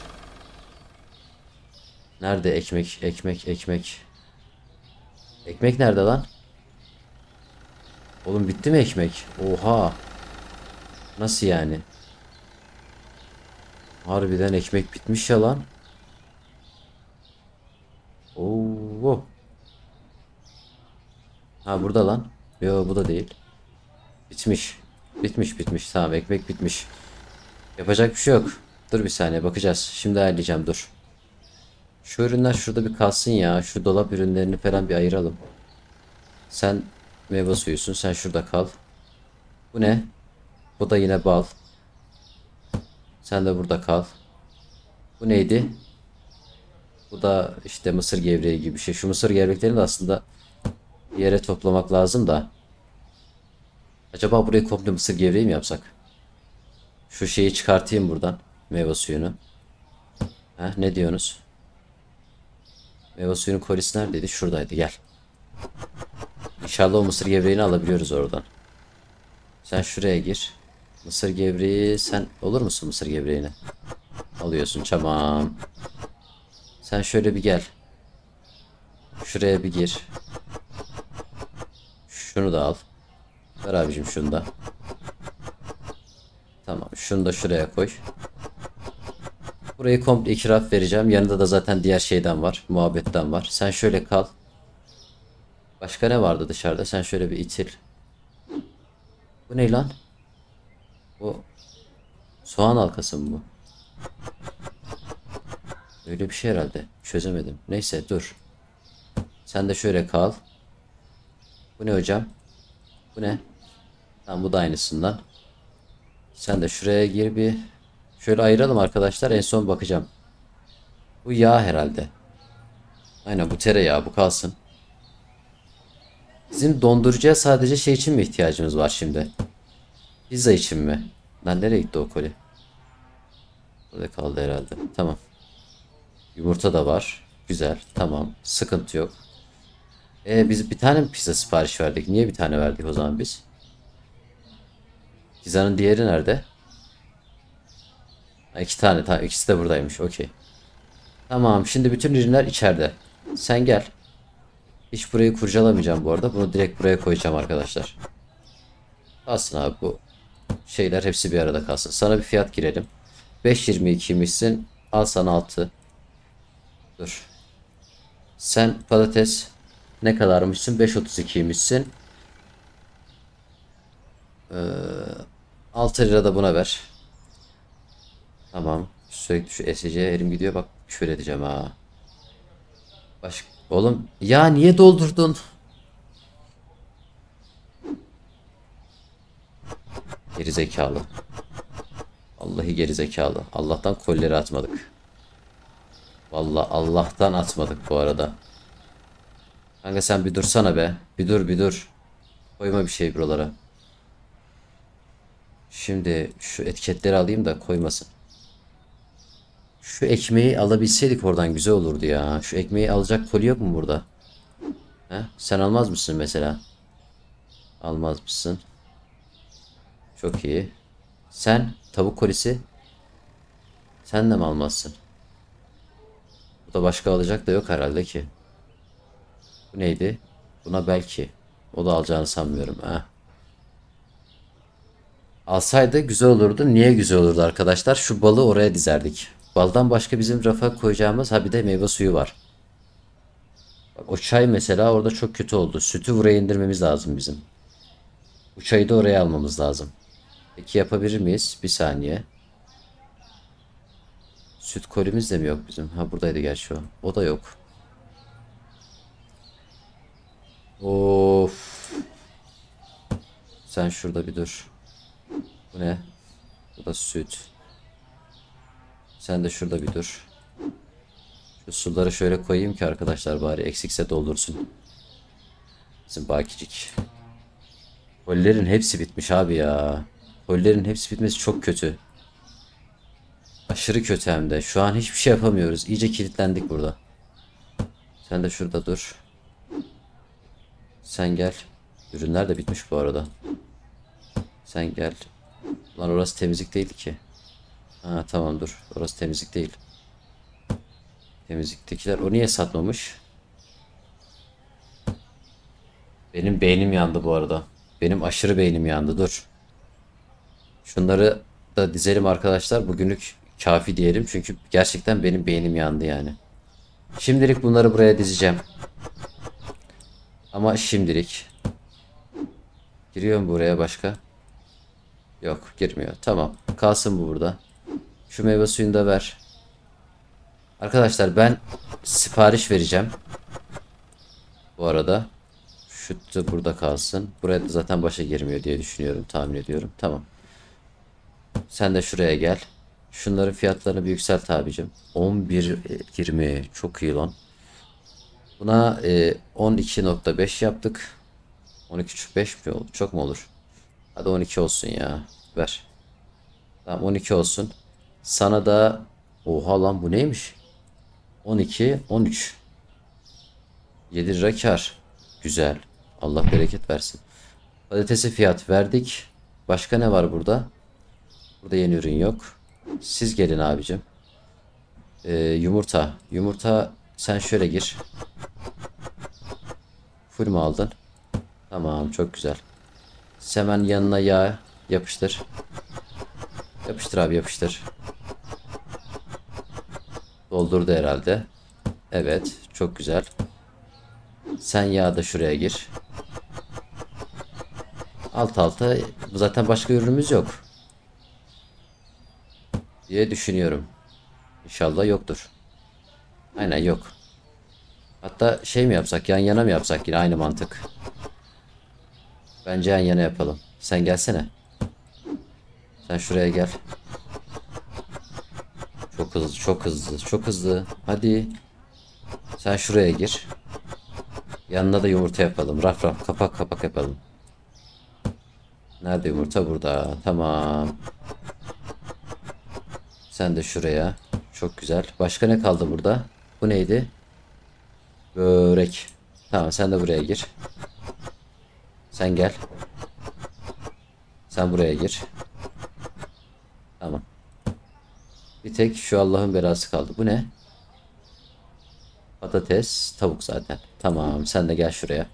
Nerede ekmek? Ekmek, ekmek. Ekmek nerede lan? Oğlum bitti mi ekmek? Oha. Nasıl yani? Harbiden ekmek bitmiş ya lan. Oo. Ha burada lan. Yo bu da değil. Bitmiş. Bitmiş. Tamam ekmek bitmiş. Yapacak bir şey yok. Dur bir saniye bakacağız. Şimdi ayarlayacağım dur. Şu ürünler şurada bir kalsın ya. Şu dolap ürünlerini falan bir ayıralım. Sen meyve suyusun. Sen şurada kal. Bu ne? Bu da yine bal. Sen de burada kal. Bu neydi? Bu da işte mısır gevreği gibi bir şey. Şu mısır gevreklerini de aslında bir yere toplamak lazım da. Acaba burayı komple mısır gevreği mi yapsak? Şu şeyi çıkartayım buradan. Meyve suyunu. Ha, ne diyorsunuz? Meyve suyunun kolisi neredeydi? Şuradaydı gel. İnşallah o mısır gevreğini alabiliyoruz oradan. Sen şuraya gir. Mısır gevreği sen olur musun mısır gevreğini? Alıyorsun tamam. Sen şöyle bir gel. Şuraya bir gir. Şunu da al. Ver abicim şunu da. Tamam, şunu da şuraya koy. Burayı komple ikraf vereceğim. Yanında da zaten diğer şeyden var. Muhabbetten var. Sen şöyle kal. Başka ne vardı dışarıda? Sen şöyle bir itil. Bu ne lan? Bu soğan halkası mı bu? Öyle bir şey herhalde. Çözemedim. Neyse dur. Sen de şöyle kal. Bu ne hocam? Bu ne? Tamam, bu da aynısından. Sen de şuraya gir bir. Şöyle ayıralım arkadaşlar. En son bakacağım. Bu yağ herhalde. Aynen, bu tereyağı, bu kalsın. Bizim dondurucuya sadece şey için mi ihtiyacımız var şimdi? Pizza için mi? Lan nereye gitti o koli? Burada kaldı herhalde. Tamam. Yumurta da var. Güzel. Tamam. Sıkıntı yok. Biz bir tane mi pizza sipariş verdik? Niye bir tane verdik o zaman biz? Pizzanın diğeri nerede? Ha, iki tane. Tamam, ikisi de buradaymış. Okey. Tamam. Şimdi bütün ürünler içeride. Sen gel. Hiç burayı kurcalamayacağım bu arada. Bunu direkt buraya koyacağım arkadaşlar. Kalsın abi bu. Şeyler hepsi bir arada kalsın. Sana bir fiyat girelim. 5.22'ymişsin. Al sana 6. Dur. Sen patates ne kadarmışsın? 5.32'ymişsin. 6 lira da buna ver. Tamam. Sürekli şu SC'ye elim gidiyor. Bak küfür edeceğim ha. Oğlum ya, niye doldurdun? Geri zekalı. Vallahi geri zekalı. Allah'tan kolleri atmadık. Vallahi Allah'tan atmadık bu arada. Kanka sen bir dursana be. Bir dur bir dur. Koyma bir şey buralara. Şimdi şu etiketleri alayım da koymasın. Şu ekmeği alabilseydik oradan güzel olurdu ya. Şu ekmeği alacak koli yok mu burada? He? Sen almaz mısın mesela? Almaz mısın? Çok iyi. Sen tavuk kolisi. Sen de mi almazsın? Bu da başka alacak da yok herhalde ki. Bu neydi? Buna belki. O da alacağını sanmıyorum. Ha. Alsaydı güzel olurdu. Niye güzel olurdu arkadaşlar? Şu balı oraya dizerdik. Baldan başka bizim rafa koyacağımız bir de meyve suyu var. Bak, o çay mesela orada çok kötü oldu. Sütü buraya indirmemiz lazım bizim. Bu çayı da oraya almamız lazım. Peki yapabilir miyiz? Bir saniye. Süt kolimiz de mi yok bizim? Ha, buradaydı gerçi o. O da yok. Of. Sen şurada bir dur. Bu ne? Bu da süt. Sen de şurada bir dur. Şu suları şöyle koyayım ki arkadaşlar bari eksikse doldursun. Bizim bakicik. Kolilerin hepsi bitmiş abi ya. Kolilerin hepsi bitmesi çok kötü. Aşırı kötü hem de. Şu an hiçbir şey yapamıyoruz. İyice kilitlendik burada. Sen de şurada dur. Sen gel. Ürünler de bitmiş bu arada. Sen gel. Lan orası temizlik değil ki. Ha tamam, dur. Orası temizlik değil. Temizliktekiler o niye satmamış? Benim beynim yandı bu arada. Benim aşırı beynim yandı. Dur. Şunları da dizelim arkadaşlar. Bugünlük kafi diyelim. Çünkü gerçekten benim beynim yandı yani. Şimdilik bunları buraya dizeceğim. Ama şimdilik. Giriyor mu buraya başka? Yok, girmiyor. Tamam. Kalsın bu burada. Şu meyve suyunu da ver. Arkadaşlar ben sipariş vereceğim. Bu arada. Şu da burada kalsın. Buraya da zaten başa girmiyor diye düşünüyorum. Tahmin ediyorum. Tamam. Sen de şuraya gel. Şunların fiyatlarını bir yükselt abicim. 11.20 çok iyi lan. Buna 12.5 yaptık. 12.5 mi oldu? Çok mu olur? Hadi 12 olsun ya. Ver. Tamam, 12 olsun. Sana da oha lan, bu neymiş? 12, 13. 7 lira kar. Güzel. Allah bereket versin. Patatesi fiyat verdik. Başka ne var burada? Burada yeni ürün yok. Siz gelin abicim. Yumurta. Yumurta sen şöyle gir. Full mu aldın? Tamam, çok güzel. Hemen yanına yağ yapıştır. Yapıştır abi, yapıştır. Doldurdu herhalde. Evet, çok güzel. Sen yağ da şuraya gir. Alt alta, zaten başka ürünümüz yok diye düşünüyorum. İnşallah yoktur. Aynen, yok. Hatta şey mi yapsak, yan yana mı yapsak, yine aynı mantık. Bence yan yana yapalım. Sen gelsene. Sen şuraya gel. Çok hızlı, çok hızlı, çok hızlı. Hadi. Sen şuraya gir. Yanına da yumurta yapalım. Raf raf, kapak kapak yapalım. Nerede yumurta? Burada. Tamam. Sen de şuraya. Çok güzel. Başka ne kaldı burada? Bu neydi? Börek. Tamam, sen de buraya gir. Sen gel. Sen buraya gir. Tamam. Bir tek şu Allah'ın belası kaldı. Bu ne? Patates, tavuk zaten. Tamam, sen de gel şuraya.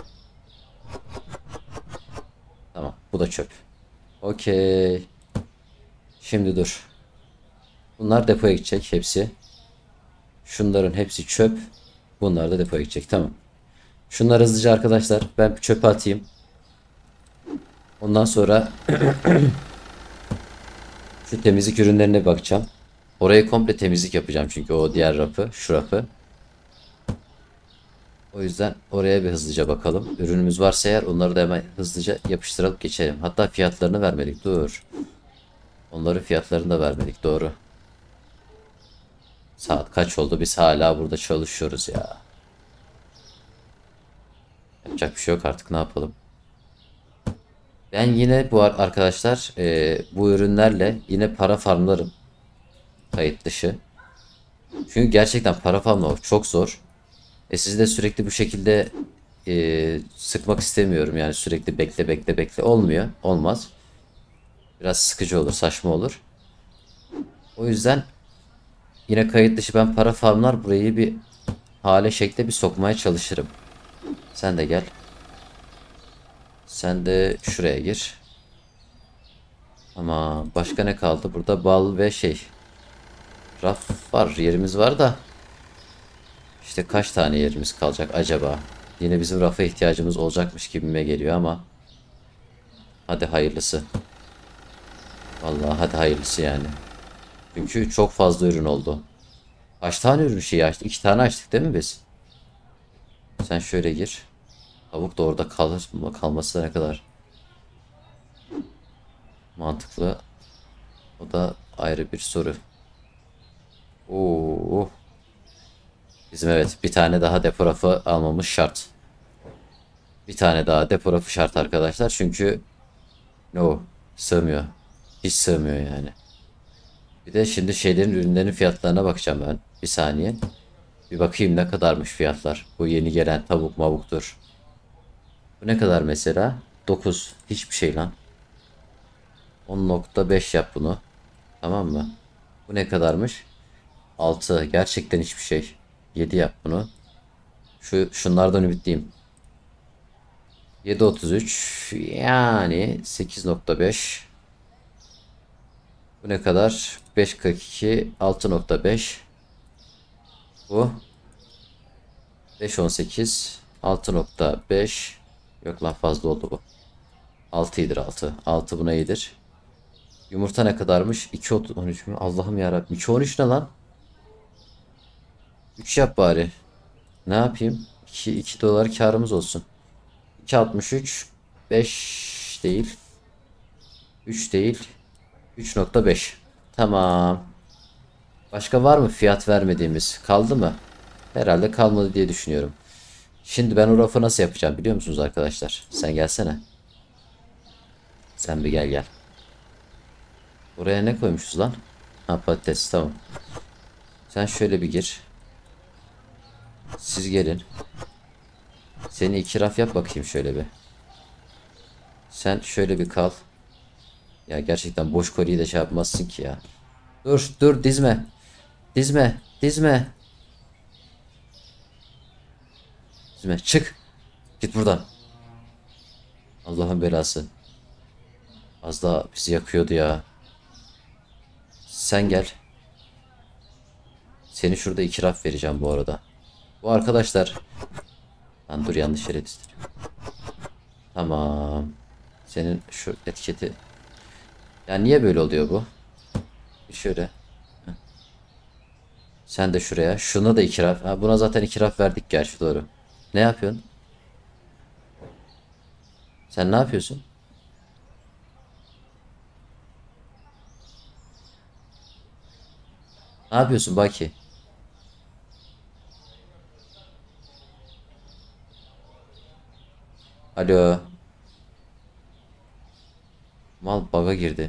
Tamam, bu da çöp. Okey. Şimdi dur. Bunlar depoya gidecek hepsi. Şunların hepsi çöp. Bunlar da depoya gidecek. Tamam. Şunları hızlıca arkadaşlar ben çöpe atayım. Ondan sonra şu temizlik ürünlerine bakacağım. Orayı komple temizlik yapacağım çünkü o diğer rafı, şu rafı. O yüzden oraya bir hızlıca bakalım. Ürünümüz varsa eğer onları da hemen hızlıca yapıştırıp geçelim. Hatta fiyatlarını vermedik. Dur. Onların fiyatlarını da vermedik. Doğru. Saat kaç oldu? Biz hala burada çalışıyoruz ya. Yapacak bir şey yok artık. Ne yapalım? Ben yine bu arkadaşlar bu ürünlerle yine para farmlarım. Kayıt dışı. Çünkü gerçekten para farmlamak çok zor. Sizi de sürekli bu şekilde sıkmak istemiyorum. Yani sürekli bekle bekle bekle olmuyor. Olmaz. Biraz sıkıcı olur, saçma olur. O yüzden yine kayıt dışı ben para farmlar burayı bir hale şekle bir sokmaya çalışırım. Sen de gel. Sen de şuraya gir. Ama başka ne kaldı? Burada bal ve şey. Raf var, yerimiz var da. İşte kaç tane yerimiz kalacak acaba? Yine bizim rafa ihtiyacımız olacakmış gibime geliyor ama. Hadi hayırlısı. Vallahi hadi hayırlısı yani. Çünkü çok fazla ürün oldu. Kaç tane ürün şeyi açtık? 2 tane açtık değil mi biz? Sen şöyle gir. Tavuk da orada kalır mı? Kalması da ne kadar mantıklı. O da ayrı bir soru. Oo. Bizim evet bir tane daha depo rafı almamız şart. Bir tane daha depo rafı şart arkadaşlar. Çünkü no, sığmıyor. Hiç sığmıyor yani. Bir de şimdi şeylerin ürünlerin fiyatlarına bakacağım ben. Bir saniye. Bir bakayım ne kadarmış fiyatlar. Bu yeni gelen tavuk mavuktur. Bu ne kadar mesela? 9. Hiçbir şey lan. 10,5 yap bunu. Tamam mı? Bu ne kadarmış? 6. Gerçekten hiçbir şey. 7 yap bunu. Şunlardan ümitliyim. 7,33 yani 8,5. Bu ne kadar? 5,42 6,5. Bu 5,18 6,5. Yok lan, fazla oldu bu. 6 iyidir 6. 6 buna iyidir. Yumurta ne kadarmış? 2,13 mü? Allah'ım yarabbim. 2,13 ne lan? 3 yap bari. Ne yapayım? 2 dolar karımız olsun. 2,63 5 değil. 3 değil. 3,5. Tamam. Başka var mı fiyat vermediğimiz? Kaldı mı? Herhalde kalmadı diye düşünüyorum. Şimdi ben o rafı nasıl yapacağım biliyor musunuz arkadaşlar? Sen gelsene. Sen bir gel gel. Buraya ne koymuşuz lan? Ha, patates, tamam. Sen şöyle bir gir. Siz gelin. Seni 2 raf yap bakayım şöyle bir. Sen şöyle bir kal. Ya gerçekten boş kolyeyi de şey yapmazsın ki ya. Dur dur, dizme. Dizme. Dizme. Dizme. Çık. Git buradan. Allah'ın belası. Az daha bizi yakıyordu ya. Sen gel. Seni şurada 2 raf vereceğim bu arada. Bu arkadaşlar. Lan dur, yanlış yere dizdim. Tamam. Senin şu etiketi. Ya niye böyle oluyor bu? Bir şöyle. Heh. Sen de şuraya. Şuna da 2 raf. Ha, buna zaten 2 raf verdik gerçi, doğru. Ne yapıyorsun? Sen ne yapıyorsun? Ne yapıyorsun Baki? Alo. Mal bug'a girdi.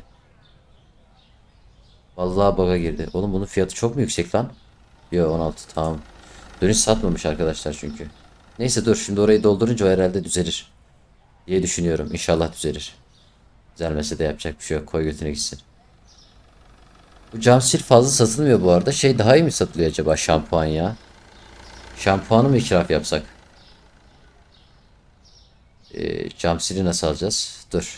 Vallahi bug'a girdi. Oğlum bunun fiyatı çok mu yüksek lan? Yo, 16, tamam. Dönüş satmamış arkadaşlar çünkü. Neyse dur, şimdi orayı doldurunca o herhalde düzelir diye düşünüyorum. İnşallah düzelir. Düzelmese de yapacak bir şey yok. Koy götüne gitsin. Bu cam sil fazla satılmıyor bu arada. Şey daha iyi mi satılıyor acaba, şampuan ya? Şampuanı mı ikraf yapsak? Cam sili nasıl alacağız? Dur.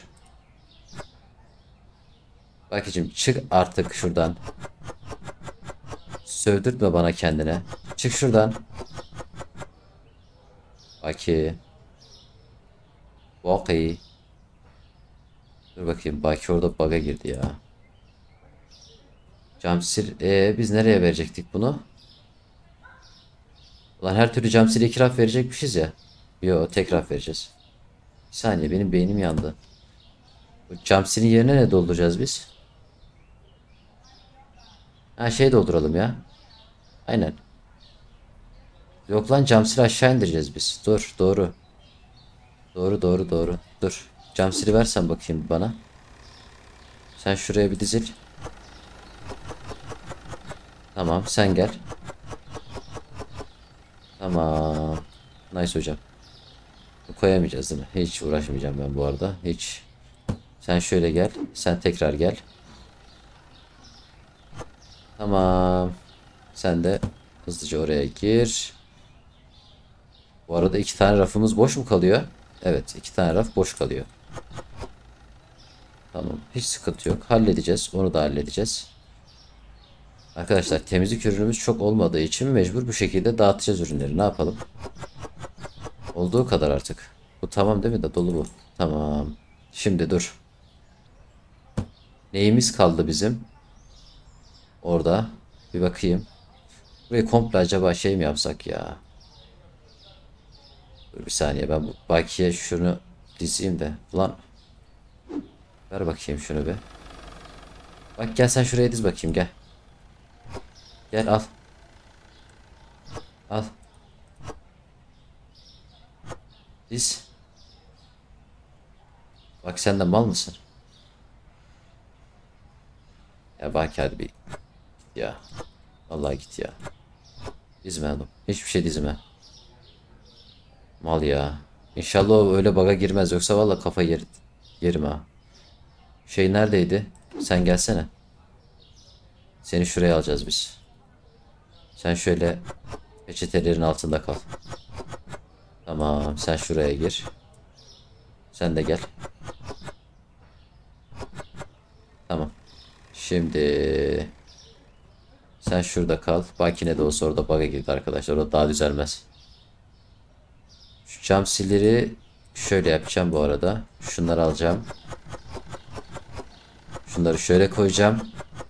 Bakicim çık artık şuradan. Sövdürtme bana kendine. Çık şuradan. Baki. Baki. Dur bakayım. Baki orada bug'a girdi ya. Cam sil. Biz nereye verecektik bunu? Ulan her türlü cam sili ikraf verecekmişiz ya. Yo, tekrar vereceğiz. Bir saniye, benim beynim yandı. Bu cam silin yerine ne dolduracağız biz? Ha, şey dolduralım ya. Aynen. Yok lan, cam sili aşağı indireceğiz biz. Dur, doğru. Doğru, doğru, doğru. Dur. Cam sili versen bakayım bana. Sen şuraya bir dizil. Tamam, sen gel. Tamam. Nice hocam. Koyamayacağız değil mi? Hiç uğraşmayacağım ben bu arada. Hiç. Sen şöyle gel. Sen tekrar gel. Tamam. Sen de hızlıca oraya gir. Bu arada 2 tane rafımız boş mu kalıyor? Evet, 2 tane raf boş kalıyor. Tamam. Hiç sıkıntı yok. Halledeceğiz. Onu da halledeceğiz. Arkadaşlar temizlik ürünümüz çok olmadığı için mecbur bu şekilde dağıtacağız ürünleri. Ne yapalım? Olduğu kadar artık. Bu tamam değil mi de dolu bu. Tamam. Şimdi dur. Neyimiz kaldı bizim? Orada. Bir bakayım. Burayı komple acaba şey mi yapsak ya? Dur bir saniye, ben bu bakiye şunu dizeyim de. Ulan ver bakayım şunu bir. Bak gel sen şuraya diz bakayım, gel. Gel al. Al. Diz. Bak sen de mal mısın? Ya bak hadi bir. Ya. Vallahi git ya. Dizme oğlum. Hiçbir şey dizme. Mal ya. İnşallah o öyle baga girmez, yoksa vallahi kafa yerim ha. Şey neredeydi? Sen gelsene. Seni şuraya alacağız biz. Sen şöyle peçetelerin altında kal. Tamam, sen şuraya gir. Sen de gel. Tamam. Şimdi sen şurada kal. Makine de olsa orada bug'a girdi arkadaşlar. O daha düzelmez. Şu cam silleri şöyle yapacağım bu arada. Şunları alacağım. Şunları şöyle koyacağım.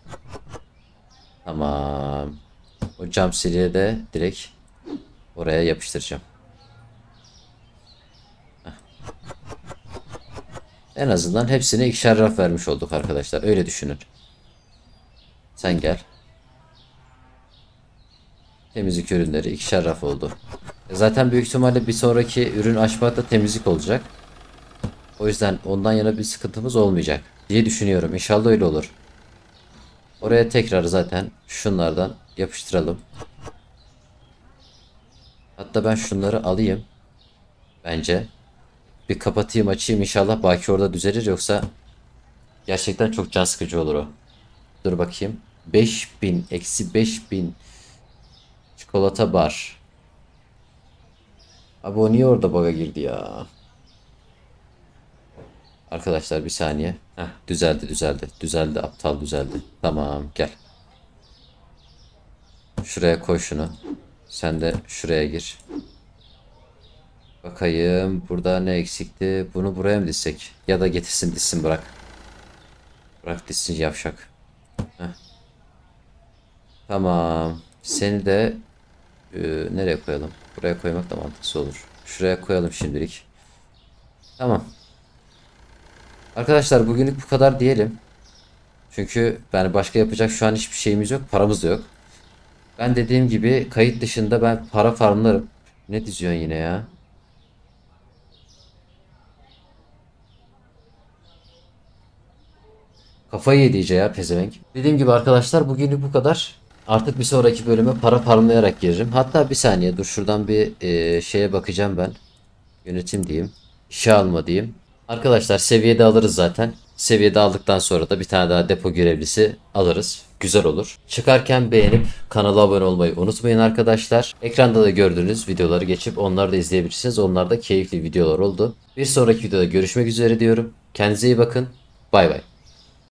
Tamam. O cam siliği de direkt oraya yapıştıracağım. Heh. En azından hepsine 2'şer raf vermiş olduk arkadaşlar. Öyle düşünün. Sen gel. Temizlik ürünleri 2'şer raf oldu. Zaten büyük ihtimalle bir sonraki ürün açmakta temizlik olacak. O yüzden ondan yana bir sıkıntımız olmayacak diye düşünüyorum. İnşallah öyle olur. Oraya tekrar zaten şunlardan yapıştıralım. Hatta ben şunları alayım. Bence. Bir kapatayım açayım, inşallah Baki orada düzelir, yoksa gerçekten çok can sıkıcı olur o. Dur bakayım. 5000 eksi 5000 çikolata bar. Abi o niye orada bug'a girdi ya? Arkadaşlar bir saniye. Heh, düzeldi düzeldi. Düzeldi aptal düzeldi. Tamam gel. Şuraya koy şunu. Sen de şuraya gir. Bakayım burada ne eksikti? Bunu buraya mı dizsek? Ya da getirsin dizsin bırak. Bırak dizsin yavşak. Heh. Tamam. Seni de nereye koyalım? Buraya koymak da mantıklı olur. Şuraya koyalım şimdilik. Tamam. Arkadaşlar bugünlük bu kadar diyelim. Çünkü yani başka yapacak şu an hiçbir şeyimiz yok. Paramız da yok. Ben dediğim gibi kayıt dışında ben para farmlarım. Ne diziyorsun yine ya? Kafayı yedi iyice ya pezevenk. Dediğim gibi arkadaşlar bugünlük bu kadar. Artık bir sonraki bölüme para farmlayarak giririm. Hatta bir saniye dur şuradan bir şeye bakacağım ben. Yönetim diyeyim. İşe alma diyeyim. Arkadaşlar seviyede alırız zaten. Seviyede aldıktan sonra da bir tane daha depo görevlisi alırız. Güzel olur. Çıkarken beğenip kanala abone olmayı unutmayın arkadaşlar. Ekranda da gördüğünüz videoları geçip onları da izleyebilirsiniz. Onlar da keyifli videolar oldu. Bir sonraki videoda görüşmek üzere diyorum. Kendinize iyi bakın. Bay bay.